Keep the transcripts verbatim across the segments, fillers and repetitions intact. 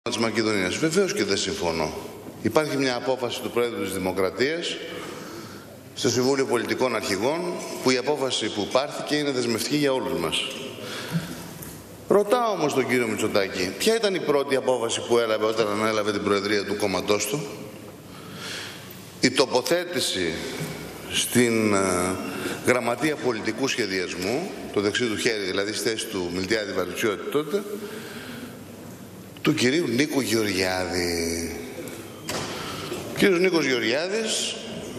της Μακεδονίας. Βεβαίως και δεν συμφωνώ. Υπάρχει μια απόφαση του Πρόεδρου της Δημοκρατίας στο Συμβούλιο Πολιτικών Αρχηγών που η απόφαση που πάρθηκε είναι δεσμευτική για όλους μας. Ρωτάω όμως τον κύριο Μητσοτάκη, ποια ήταν η πρώτη απόφαση που έλαβε όταν ανέλαβε την Προεδρία του κόμματός του? Η τοποθέτηση στην uh, Γραμματεία Πολιτικού Σχεδιασμού, το δεξί του χέρι, δηλαδή στη θέση του Μιλτιάδη Βαρβιτσιώτη τότε, του κυρίου Νίκου Γεωργιάδη. Ο κύριος Νίκος Γεωργιάδης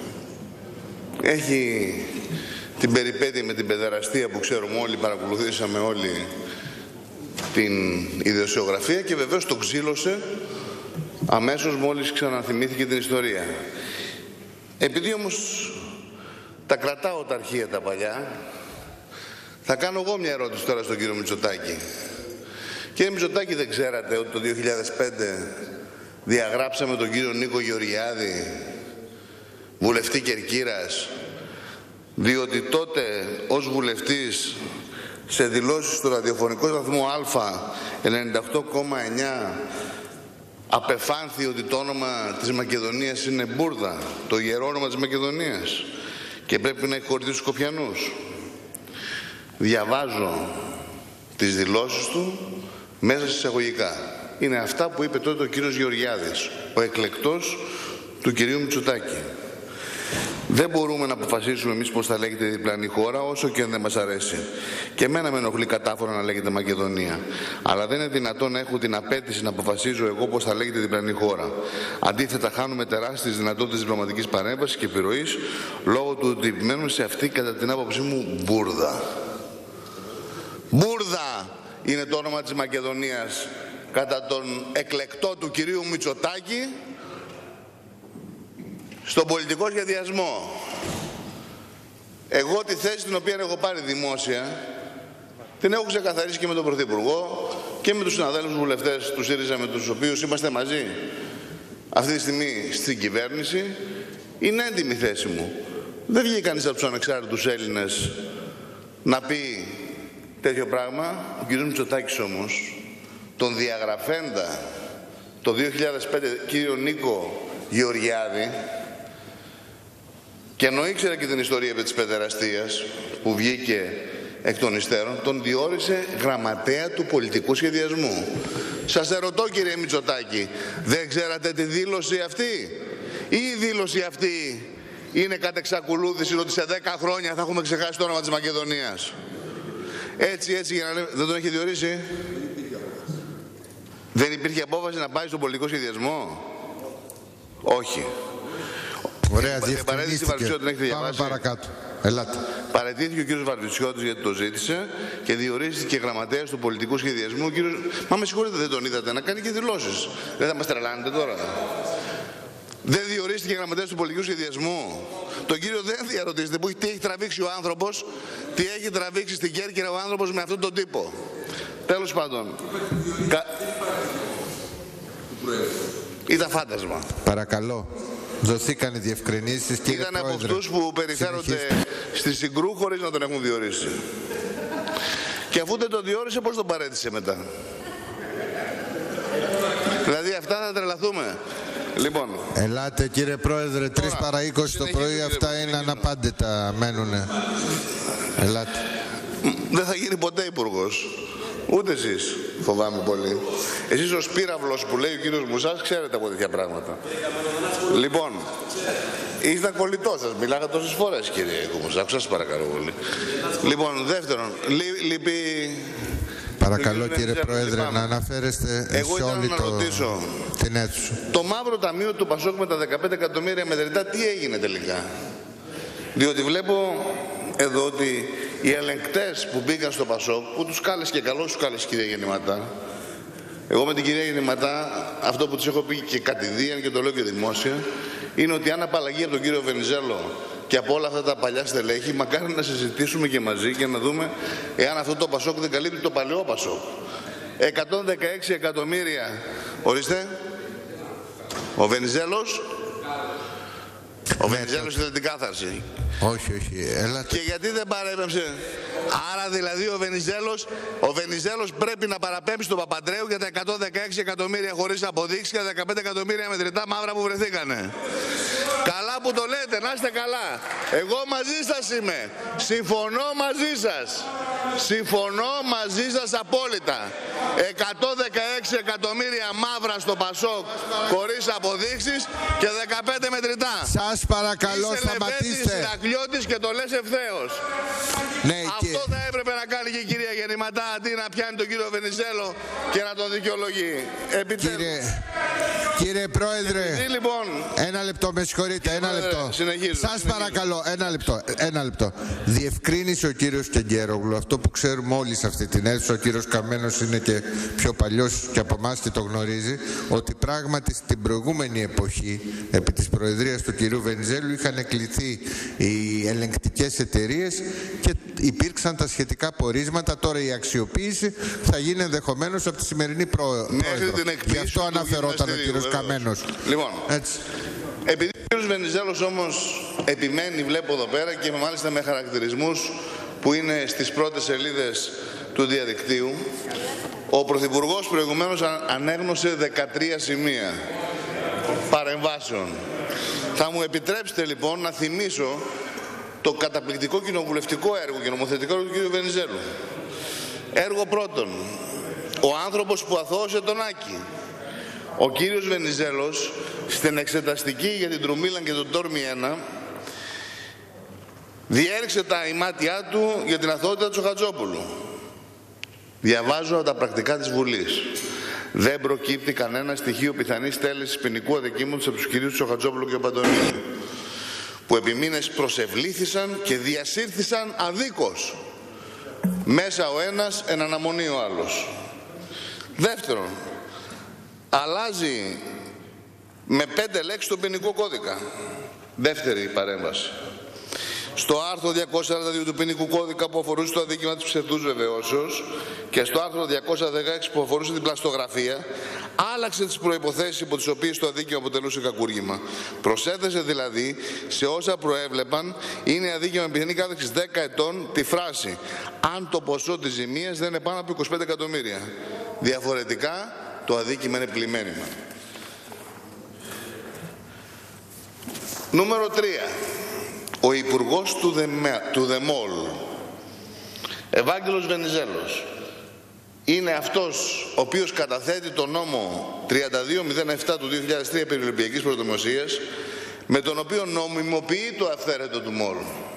έχει την περιπέτεια με την παιδεραστία που ξέρουμε όλοι, παρακολουθήσαμε όλοι την ιδιοσιογραφία και βεβαίως το ξύλωσε αμέσως μόλις ξαναθυμήθηκε την ιστορία. Επειδή όμως τα κρατάω τα αρχεία τα παλιά, θα κάνω εγώ μια ερώτηση τώρα στον κύριο Μητσοτάκη. Κύριε Μητσοτάκη, δεν ξέρατε ότι το δύο χιλιάδες πέντε διαγράψαμε τον κύριο Νίκο Γεωργιάδη, βουλευτή Κερκύρας, διότι τότε ως βουλευτής σε δηλώσεις στο ραδιοφωνικό σταθμό Α ενενήντα οκτώ κόμμα εννιά απεφάνθη ότι το όνομα της Μακεδονίας είναι Μπούρδα, το ιερό όνομα της Μακεδονίας, και πρέπει να εκχωρηθεί στους Σκοπιανούς. Διαβάζω τις δηλώσεις του μέσα σε εισαγωγικά. Είναι αυτά που είπε τότε ο κύριος Γεωργιάδης, ο εκλεκτός του κυρίου Μητσοτάκη. Δεν μπορούμε να αποφασίσουμε εμείς πώς θα λέγεται η διπλανή χώρα, όσο και αν δεν μας αρέσει. Και εμένα με ενοχλεί κατάφορα να λέγεται Μακεδονία. Αλλά δεν είναι δυνατόν να έχω την απέτηση να αποφασίζω εγώ πώς θα λέγεται η διπλανή χώρα. Αντίθετα, χάνουμε τεράστιες δυνατότητες διπλωματικής παρέμβασης και επιρροής λόγω του ότι επιμένουμε σε αυτή, κατά την άποψή μου, Μπούρδα. Μπούρδα είναι το όνομα της Μακεδονίας κατά τον εκλεκτό του κυρίου Μητσοτάκη στον πολιτικό σχεδιασμό. Εγώ τη θέση την οποία έχω πάρει δημόσια την έχω ξεκαθαρίσει και με τον Πρωθυπουργό και με τους συναδέλφους βουλευτές του ΣΥΡΙΖΑ με τους οποίους είμαστε μαζί αυτή τη στιγμή στην κυβέρνηση. Είναι έντιμη θέση μου. Δεν βγήκε κανείς από τους ανεξάρτητους Έλληνες να πει τέτοιο πράγμα. Ο κ. Μητσοτάκης όμως, τον διαγραφέντα το δύο χιλιάδες πέντε κύριο Νίκο Γεωργιάδη, και ενώ ήξερε και την ιστορία της παιδεραστίας που βγήκε εκ των υστέρων, τον διόρισε γραμματέα του πολιτικού σχεδιασμού. Σας ερωτώ, κύριε Μητσοτάκη, δεν ξέρατε τη δήλωση αυτή? Ή η δήλωση αυτή είναι κατ' εξακολούθηση ότι σε δέκα χρόνια θα έχουμε ξεχάσει το όνομα της Μακεδονίας? Έτσι, έτσι, για να λέμε, δεν τον έχει διορίσει? Δεν υπήρχε απόφαση να πάει στον πολιτικό σχεδιασμό? Όχι. Ωραία, διευκρινίστηκε. Πάμε παρακάτω. Ελάτε. Παραιτήθηκε ο κύριος Βαρβιτσιώτης γιατί το ζήτησε και διορίστηκε γραμματέας του πολιτικού σχεδιασμού. Κύριος... Μα με συγχωρείτε, δεν τον είδατε να κάνει και δηλώσεις? Δεν θα μας τρελάνετε τώρα? Δεν διορίστηκε γραμματέας του πολιτικού σχεδιασμού? Τον κύριο δεν διαρωτήσετε που, τι έχει τραβήξει ο άνθρωπος, τι έχει τραβήξει στην Κέρκυρα ο άνθρωπος με αυτόν τον τύπο. Τέλος πάντων. Κα... Ήταν φάντασμα. Παρακαλώ. Δοθήκαν οι διευκρινήσεις, κύριε Ήταν Πρόεδρε. από αυτούς που περιφέρονται στη Συγκρού χωρίς να τον έχουν διορίσει. Και αφού δεν τον διόρισε, πώς τον παρέτησε μετά? Δηλαδή αυτά θα τρελαθούμε. Λοιπόν. Ελάτε, κύριε Πρόεδρε, τρεις παρά είκοσι το πρωί, αυτά είναι αναπάντητα, μένουνε. Ελάτε. Δεν θα γίνει ποτέ υπουργός. Ούτε εσείς, φοβάμαι πολύ. Εσείς ο σπύραυλος που λέει ο κύριος Μουσάς, ξέρετε από τέτοια πράγματα. Λοιπόν, ήταν κολλητός σας, μιλάγα τόσες φορές, κύριε Μουσά, σας παρακαλώ πολύ. Λοιπόν, δεύτερον, λεί, λείπει... Παρακαλώ, κύριε Πρόεδρε, να αναφέρεστε Εγώ σε όλη να το... ρωτήσω, την αίθουσα. Το μαύρο ταμείο του Πασόκ με τα δεκαπέντε εκατομμύρια μετρητά, τι έγινε τελικά? Διότι βλέπω εδώ ότι οι ελεγκτές που μπήκαν στο Πασόκ, που τους κάλεσε και καλώς τους κάλεσε κυρία Γεννηματά, εγώ με την κυρία Γεννηματά αυτό που τους έχω πει και κατηδίαν και το λέω και δημόσια, είναι ότι αν απαλλαγεί από τον κύριο Βενιζέλο και από όλα αυτά τα παλιά στελέχη, μακάρι να συζητήσουμε και μαζί και να δούμε εάν αυτό το Πασόκ δεν καλύπτει το παλαιό Πασόκ. εκατόν δεκαέξι εκατομμύρια. Ορίστε. Ο Βενιζέλος. Ο Βενιζέλος ήταν την κάθαρση. Όχι, όχι. Έλατε. Και γιατί δεν παρέπεμψε, Άρα δηλαδή ο Βενιζέλος, ο Βενιζέλος πρέπει να παραπέμψει τον Παπαντρέου για τα εκατόν δεκαέξι εκατομμύρια χωρίς αποδείξεις και τα δεκαπέντε εκατομμύρια μετρητά μαύρα που βρεθήκανε. Καλά που το λέτε, να είστε καλά. Εγώ μαζί σας είμαι. Συμφωνώ μαζί σας. Συμφωνώ μαζί σας απόλυτα. εκατόν δεκαέξι εκατομμύρια μαύρα στο Πασόκ χωρίς αποδείξεις και δεκαπέντε μετρητά. Σας παρακαλώ, Είσαι σταματήστε. Είσαι Ηρακλειώτης και το λες ευθέως. Ναι, Αυτό και... θα έπρεπε να κάνει και η κυρία Γεννηματά, αντί να πιάνει τον κύριο Βενιζέλο και να τον δικαιολογεί. Επιτέλους. Κύριε, κύριε Πρόεδρε, Επειδή, λοιπόν, ένα λεπτό, με συγχωρείτε, ένα Πρόεδρε, λεπτό. συνεχίζω, Σας συνεχίζω. παρακαλώ, ένα λεπτό, ένα λεπτό. Διευκρίνησε ο κύριος Κεγκέρογλου αυτό που ξέρουμε όλοι σε αυτή την αίθουσα, ο κύριος Καμένος είναι και πιο παλιός και από εμάς και το γνωρίζει, ότι πράγματι στην προηγούμενη εποχή, επί της προεδρίας του κυρίου Βενιζέλου, είχαν κληθεί οι ελεγκτικές εταιρείες και υπήρξαν τα σχετικά πορίσματα. Τώρα η αξιοποίηση θα γίνει ενδεχομένως από τη σημερινή πρό... πρόεδρο. Γι' αυτό αναφερόταν ο κύριος Καμένος. Λοιπόν, έτσι. Επειδή ο κύριος Βενιζέλος όμως επιμένει, βλέπω εδώ πέρα και μάλιστα με χαρακτηρισμούς που είναι στις πρώτες σελίδες του διαδικτύου, ο Πρωθυπουργός προηγουμένως ανέγνωσε δεκατρία σημεία παρεμβάσεων. Θα μου επιτρέψετε λοιπόν να θυμίσω το καταπληκτικό κοινοβουλευτικό έργο και νομοθετικό έργο του κ. Βενιζέλου. Έργο πρώτον, ο άνθρωπος που αθώωσε τον Άκη. Ο κύριος Βενιζέλος στην εξεταστική για την Τρομίλαν και τον Τόρμη ένα διέριξε τα ημάτια του για την αθωότητα του Τσοχατζόπουλου. Διαβάζω από τα πρακτικά της Βουλής. Δεν προκύπτει κανένα στοιχείο πιθανής τέλεσης ποινικού αδικήματος από τους κυρίους Τσοχατζόπουλου και Παντονίου, που επί μήνες προσευλήθησαν και διασύρθησαν αδίκως. Μέσα ο ένας, εν αναμονή ο άλλος. Δεύτερον, αλλάζει με πέντε λέξεις τον ποινικό κώδικα. Δεύτερη παρέμβαση. Στο άρθρο διακόσια σαράντα δύο του ποινικού κώδικα που αφορούσε το αδίκημα της ψευδούς βεβαιώσεως και στο άρθρο διακόσια δεκαέξι που αφορούσε την πλαστογραφία, άλλαξε τις προϋποθέσεις υπό τις οποίες το αδίκημα αποτελούσε κακούργημα. Προσέθεσε δηλαδή σε όσα προέβλεπαν είναι αδίκημα με πιθανή κάθεξη δέκα ετών τη φράση «αν το ποσό της ζημίας δεν είναι πάνω από είκοσι πέντε εκατομμύρια». Διαφορετικά το αδίκημα είναι πλημμένημα. Νούμερο τρία. Ο Υπουργός του, Δεμε, του ΔΕΜΟΛ, Ευάγγελος Βενιζέλος, είναι αυτός ο οποίος καταθέτει το νόμο τριάντα δύο μηδέν επτά του δύο χιλιάδες τρία περί Ολυμπιακής Πρωτομοσίας, με τον οποίο νομιμοποιεί το αυθαίρετο του ΜΟΛ.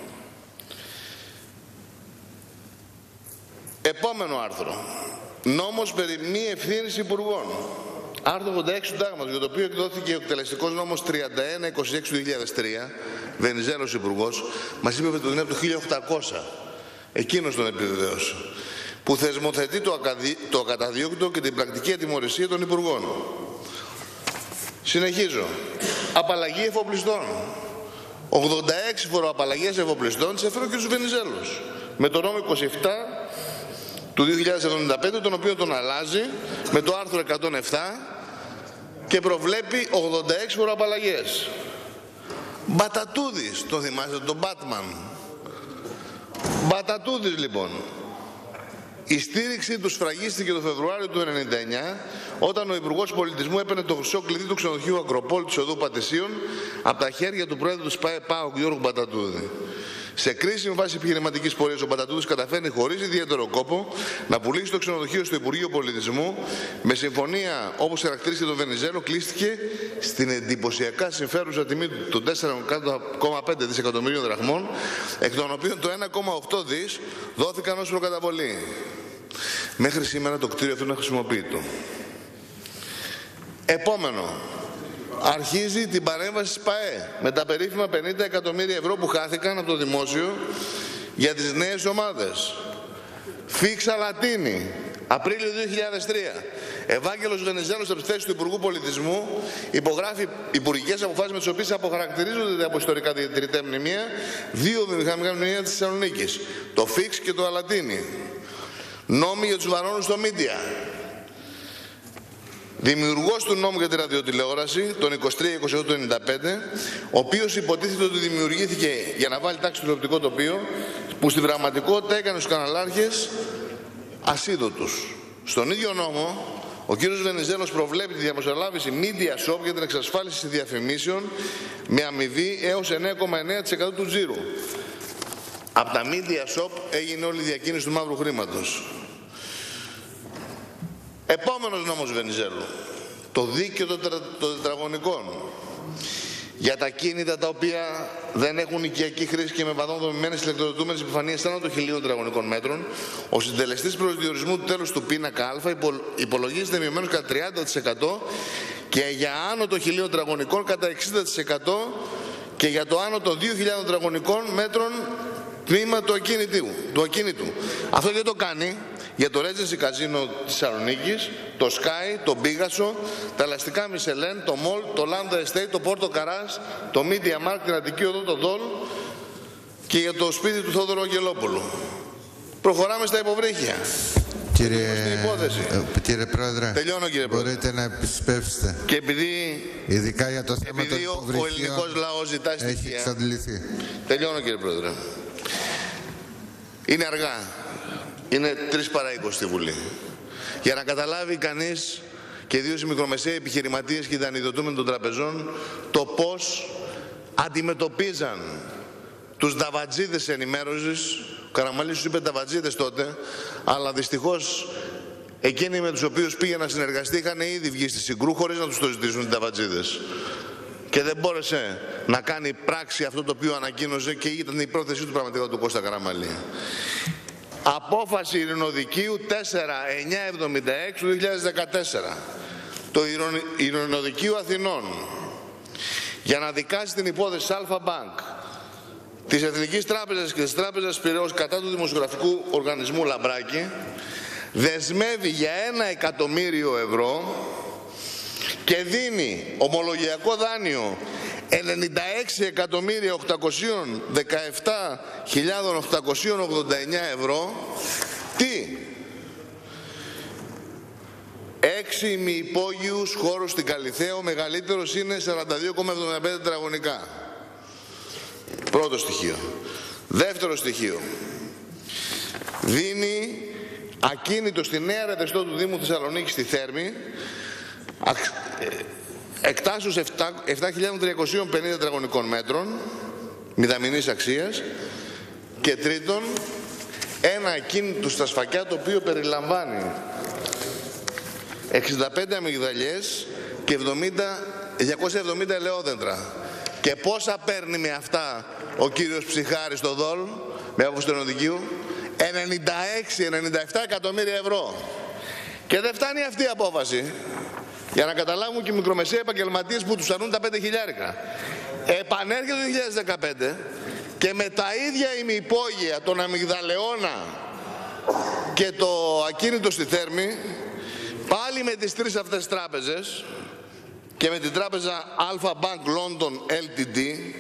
Επόμενο άρθρο. Νόμος περί μη ευθύνης υπουργών. Άρθρο ογδόντα έξι του Τάγματος, για το οποίο εκδόθηκε ο εκτελεστικός νόμος τριάντα ένα είκοσι έξι του δύο χιλιάδες τρία, Βενιζέλος υπουργός, μας είπε ότι είναι από το χίλια οκτακόσια. Εκείνος τον επιβεβαίωσε. Που θεσμοθετεί το, ακαδι... το ακαταδίωκτο και την πρακτική ατιμωρησία των υπουργών. Συνεχίζω. Απαλλαγή εφοπλιστών. ογδόντα έξι φοροαπαλλαγές εφοπλιστών τις έφερε ο κ. Βενιζέλος. Με το νόμο είκοσι επτά του δύο χιλιάδες εβδομήντα πέντε, τον οποίο τον αλλάζει με το άρθρο εκατόν επτά και προβλέπει ογδόντα έξι φοροαπαλλαγές. Μπατατούδης, το θυμάστε, τον Batman. Μπατατούδης λοιπόν. Η στήριξη του σφραγίστηκε το Φεβρουάριο του χίλια εννιακόσια ενενήντα εννιά, όταν ο Υπουργός Πολιτισμού έπαιρνε το χρυσό κλειδί του ξενοδοχείου Ακροπόλη της οδού Πατησίων από τα χέρια του πρόεδρου του ΣΠΑΕ ΠΑΟΚ Γιώργου Μπατατούδη. Σε κρίσιμη φάση επιχειρηματικής πορείας, ο Μπατατούδης καταφέρνει χωρίς ιδιαίτερο κόπο να πουλήσει το ξενοδοχείο στο Υπουργείο Πολιτισμού. Με συμφωνία, όπως χαρακτηρίστηκε τον Βενιζέλο, κλείστηκε στην εντυπωσιακά συμφέρουσα τιμή των τέσσερα κόμμα πέντε δισεκατομμυρίων δραχμών, εκ των οποίων το ένα κόμμα οκτώ δις δόθηκαν ως προκαταβολή. Μέχρι σήμερα το κτίριο αυτό είναι χρησιμοποιητό. Επόμενο. Αρχίζει την παρέμβαση της ΠΑΕ με τα περίφημα πενήντα εκατομμύρια ευρώ που χάθηκαν από το δημόσιο για τις νέες ομάδες. Φίξα Λατίνη, Απρίλιο δύο χιλιάδες τρία. Ευάγγελος Βενιζέλος, από τη θέση του Υπουργού Πολιτισμού, υπογράφει υπουργικές αποφάσεις με τις οποίες αποχαρακτηρίζονται από ιστορικά διατηρητέα μνημεία δύο βιομηχανικά μνημεία της Θεσσαλονίκης, το Φίξ και το Αλατίνη. Νόμοι για τους βαρώνους στο Μίντια. Δημιουργός του νόμου για τη ραδιοτηλεόραση, τον είκοσι τρία είκοσι οκτώ του ενενήντα πέντε, ο οποίος υποτίθεται ότι δημιουργήθηκε για να βάλει τάξη στο τηλεοπτικό τοπίο, που στην πραγματικότητα έκανε τους καναλάρχες ασίδωτους. Στον ίδιο νόμο, ο κύριος Βενιζέλος προβλέπει τη διαμεσολάβηση Media Shop για την εξασφάλιση διαφημίσεων με αμοιβή έως εννέα κόμμα εννέα τοις εκατό του τζίρου. Από τα Media Shop έγινε όλη η διακίνηση του μαύρου χρήματος. Επόμενος νόμος Βενιζέλου. Το δίκαιο των τετραγωνικών. Για τα κίνητα τα οποία δεν έχουν οικιακή χρήση και με βαδόν δομημένες ηλεκτροδοτούμενες επιφανείες άνω των χιλίων τετραγωνικών μέτρων, ο συντελεστής προσδιορισμού του τέλους του πίνακα Α υπολογίζεται μειωμένος κατά τριάντα τοις εκατό και για άνω των χιλίων τετραγωνικών κατά εξήντα τοις εκατό και για το άνω των δύο χιλιάδων τετραγωνικών μέτρων τμήμα του ακίνητου. του ακίνητου. Αυτό δεν το κάνει για το Regency Casino της Θεσσαλονίκης, το Sky, το Pegaso, τα ελαστικά Michelin, το Mall, το Landa Estate, το Porto Carras, το Media Markt, την Αττική Οδό, το Δόλ και για το σπίτι του Θόδωρου Αγγελόπουλου. Προχωράμε στα υποβρύχια. Κύριε, κύριε Πρόεδρε, τελειώνω, κύριε Πρόεδρε. Μπορείτε να επισπεύσετε. Και επειδή, ειδικά για το θέμα επειδή των ο ελληνικός λαός ζητά στοιχεία, έχει εξαντληθεί. Τελειώνω, κύριε Πρόεδρε. Είναι αργά. Είναι τρεις παρά είκοσι στη Βουλή. Για να καταλάβει κανείς, και ιδίως οι μικρομεσαίοι επιχειρηματίες και οι δανειδοτούμενοι των τραπεζών, το πώς αντιμετωπίζαν τους νταβατζίδες ενημέρωσης. Ο Καραμανλής τους είπε νταβατζίδες τότε, αλλά δυστυχώς εκείνοι με τους οποίους πήγε να συνεργαστεί είχαν ήδη βγει στη Συγκρού χωρίς να τους το ζητήσουν οι νταβατζίδες. Και δεν μπόρεσε να κάνει πράξη αυτό το οποίο ανακοίνωσε και ήταν η πρόθεσή του πραγματικά του Κώστα Καραμανλή. Απόφαση Ειρηνοδικείου τέσσερα εννιά εβδομήντα έξι του δύο χιλιάδες δεκατέσσερα. Το Ειρηνοδικείο Αθηνών για να δικάσει την υπόθεση Alpha Bank, της Εθνικής Τράπεζας και της Τράπεζας Πειραιώς κατά του δημοσιογραφικού οργανισμού Λαμπράκη δεσμεύει για ένα εκατομμύριο ευρώ και δίνει ομολογιακό δάνειο ενενήντα έξι εκατομμύρια οκτακόσιες δεκαεπτά χιλιάδες οκτακόσιες ογδόντα εννέα ευρώ. Τι? Έξι ημιυπόγειους χώρους στην Καλιθέα, ο μεγαλύτερος είναι σαράντα δύο κόμμα εβδομήντα πέντε τετραγωνικά. Πρώτο στοιχείο. Δεύτερο στοιχείο. Δίνει ακίνητο στη νέα ρετεστό του Δήμου Θεσσαλονίκη στη Θέρμη, εκτάσεως επτά χιλιάδες τριακόσια πενήντα τετραγωνικών μέτρων, μηδαμινής αξίας. Και τρίτον, ένα ακίνητο στα Σφακιά το οποίο περιλαμβάνει εξήντα πέντε αμυγδαλιές και διακόσια εβδομήντα ελαιόδεντρα. Και πόσα παίρνει με αυτά ο κύριος Ψυχάρης στο Δόλ, με άποψη του Ειρηνοδικείου? ενενήντα έξι ενενήντα επτά εκατομμύρια ευρώ. Και δεν φτάνει αυτή η απόφαση. Για να καταλάβουν και οι μικρομεσαίοι επαγγελματίες που τους αρνούν τα πέντε χιλιάρικα. Επανέρχεται το δύο χιλιάδες δεκαπέντε και με τα ίδια ημιυπόγεια, τον Αμυγδαλεώνα και το ακίνητο στη Θέρμη, πάλι με τις τρεις αυτές τράπεζες και με την τράπεζα Alpha Bank London ελ τι ντι,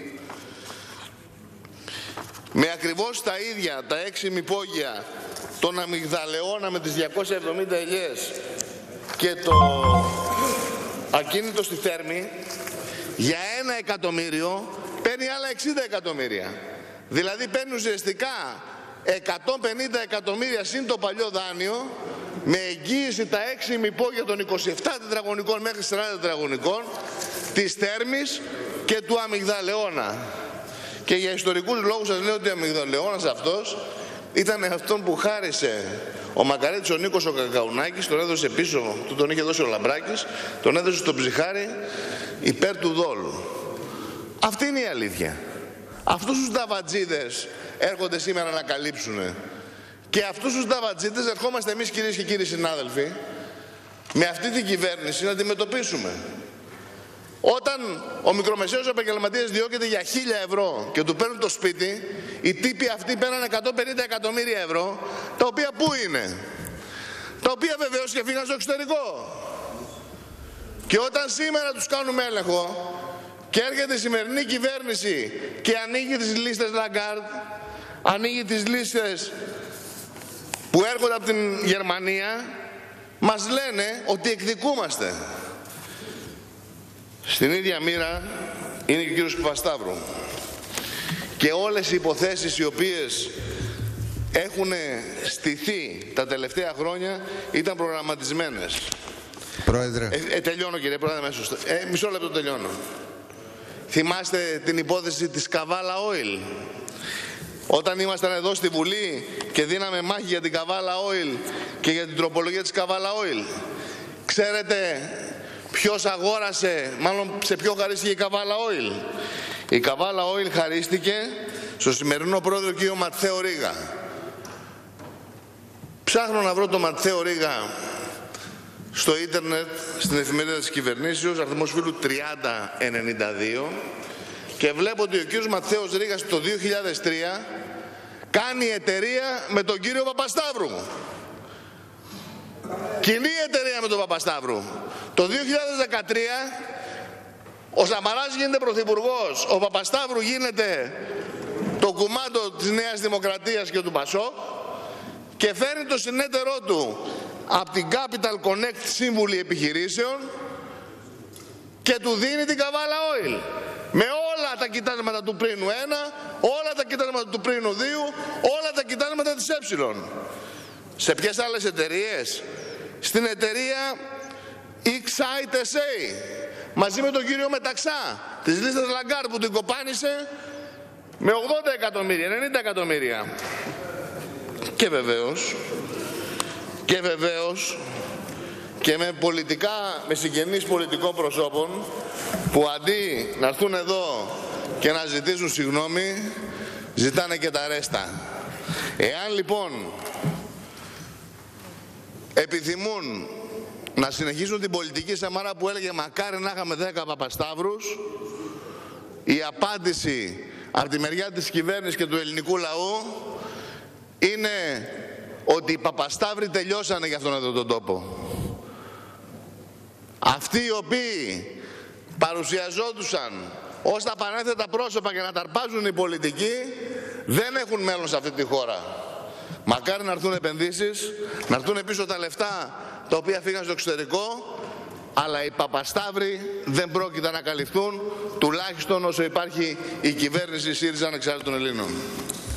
με ακριβώς τα ίδια, τα έξι ημιυπόγεια, τον Αμυγδαλεώνα με τις διακόσιες εβδομήντα ελιές και το ακίνητο στη Θέρμη, για ένα εκατομμύριο παίρνει άλλα εξήντα εκατομμύρια. Δηλαδή παίρνει ουσιαστικά εκατόν πενήντα εκατομμύρια συν το παλιό δάνειο, με εγγύηση τα έξι ημιυπόγεια των είκοσι επτά τετραγωνικών μέχρι σαράντα τετραγωνικών της Θέρμης και του Αμυγδαλεώνα. Και για ιστορικούς λόγους σας λέω ότι ο Αμυγδαλεώνας αυτός ήταν αυτόν που χάρισε ο Μακαρίτης ο Νίκος ο Κακαουνάκης, τον έδωσε πίσω, του τον είχε δώσει ο Λαμπράκης, τον έδωσε στον Ψυχάρη υπέρ του Δόλου. Αυτή είναι η αλήθεια. Αυτούς τους νταβατζίδες έρχονται σήμερα να καλύψουν. Και αυτούς τους νταβατζίδες ερχόμαστε εμείς, κυρίες και κύριοι συνάδελφοι, με αυτή την κυβέρνηση να αντιμετωπίσουμε. Όταν ο μικρομεσαίος επαγγελματίας διώκεται για χίλια ευρώ και του παίρνουν το σπίτι, οι τύποι αυτοί παίρνουν εκατόν πενήντα εκατομμύρια ευρώ, τα οποία πού είναι? Τα οποία βεβαίως και φύγαν στο εξωτερικό. Και όταν σήμερα τους κάνουμε έλεγχο και έρχεται η σημερινή κυβέρνηση και ανοίγει τις λίστες Λαγκάρντ, ανοίγει τις λίστες που έρχονται από την Γερμανία, μας λένε ότι εκδικούμαστε. Στην ίδια μοίρα είναι και ο κύριος Παπασταύρου. Και όλες οι υποθέσεις οι οποίες έχουν στηθεί τα τελευταία χρόνια ήταν προγραμματισμένες. Πρόεδρε. Ε, ε, τελειώνω κύριε Πρόεδρε, ε, μισό λεπτό τελειώνω. Θυμάστε την υπόθεση της Καβάλα Oil? Όταν ήμασταν εδώ στη Βουλή και δίναμε μάχη για την Καβάλα Oil και για την τροπολογία της Καβάλα Oil. Ξέρετε ποιος αγόρασε, μάλλον σε ποιο χαρίστηκε η Καβάλα Oil? Η Καβάλα Oil χαρίστηκε στο σημερινό πρόεδρο κύριο Ματθαίο Ρήγα. Ψάχνω να βρω τον Ματθαίο Ρήγα στο ίντερνετ, στην εφημερίδα της κυβερνήσεως, αριθμός φύλου τριάντα ενενήντα δύο, και βλέπω ότι ο κύριος Ματθαίος Ρήγας το δύο χιλιάδες τρία κάνει εταιρεία με τον κύριο Παπασταύρου. Κοινή εταιρεία με τον Παπασταύρου. Το δύο χιλιάδες δεκατρία ο Σαμαράς γίνεται πρωθυπουργός, ο Παπασταύρου γίνεται το κουμάντο της Νέας Δημοκρατίας και του Πασόκ και φέρνει το συνέτερό του από την Capital Connect Σύμβουλη Επιχειρήσεων και του δίνει την Καβάλα Oil. Με όλα τα κοιτάσματα του πρίνου ένα, όλα τα κοιτάσματα του πρίνου δύο, όλα τα κοιτάσματα της ε. Σε ποιες άλλες εταιρείες? Στην εταιρεία Excite ες έι, μαζί με τον κύριο Μεταξά, της λίστας Λαγκάρ, που την κοπάνισε με ογδόντα εκατομμύρια, ενενήντα εκατομμύρια. Και βεβαίως, και βεβαίως, και με πολιτικά, με συγγενείς πολιτικών προσώπων, που αντί να έρθουν εδώ και να ζητήσουν συγγνώμη, ζητάνε και τα ρέστα. Εάν λοιπόν επιθυμούν να συνεχίσουν την πολιτική Σαμαρά που έλεγε μακάρι να είχαμε δέκα Παπασταύρους, η απάντηση από τη μεριά της κυβέρνησης και του ελληνικού λαού είναι ότι οι Παπασταύροι τελειώσανε για αυτόν εδώ τον τόπο. Αυτοί οι οποίοι παρουσιαζόντουσαν ως τα πανέθετα πρόσωπα για να ταρπάζουν οι πολιτικοί δεν έχουν μέλλον σε αυτή τη χώρα. Μακάρι να έρθουν επενδύσεις, να έρθουν πίσω τα λεφτά τα οποία φύγαν στο εξωτερικό, αλλά οι Παπασταύροι δεν πρόκειται να καλυφθούν, τουλάχιστον όσο υπάρχει η κυβέρνηση ΣΥΡΙΖΑ Ανεξάρτητων Ελλήνων.